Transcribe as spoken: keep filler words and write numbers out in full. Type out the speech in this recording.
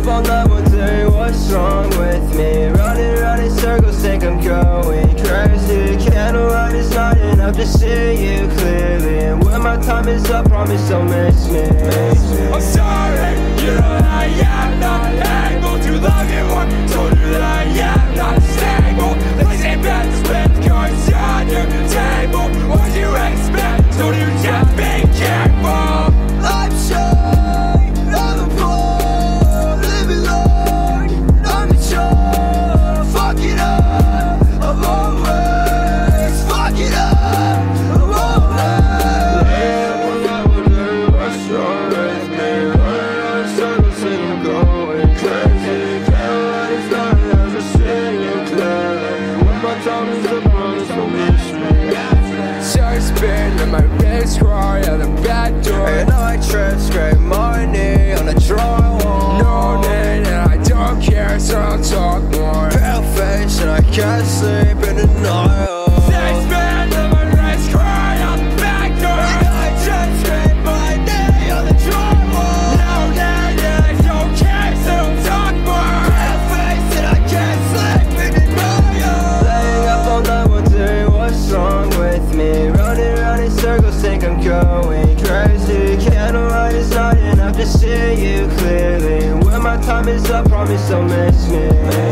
up all night wondering what's wrong with me. Running around in circles, think I'm going crazy. Candlelight is not enough to see you clearly, and when my time is up, promise don't miss me. I'm sorry, you know that I am not able to love you more. Told you that I am not stable. Placing bets with cards on your table. What do you expect? Told you just be careful. I'm shy, I'm a poor, living Lord. I'm the sure, fuck it up. I'm always fuck it up. I'm always laying up all night wondering what's wrong with me. Running around in circles and I'm going crazy. Candlelight is not enough to see you clearly. When my time is up, promise don't miss me. Sharp spin in my wrist, cry out the back door. And I tread scrape my knee on the drywall. No need and I don't care, so I'll talk more. Pale face and I can't sleep in denial. Six spin in my wrist, cry out the back door. And I tread scrape my knee on the drywall. No need and I don't care, so I'll talk more. Pale face and I can't sleep in denial. Laying up all night wondering what's wrong with me. Running around in circles, think I'm going crazy. Candlelight is not enough to see you clearly. When my time is up, promise don't miss me.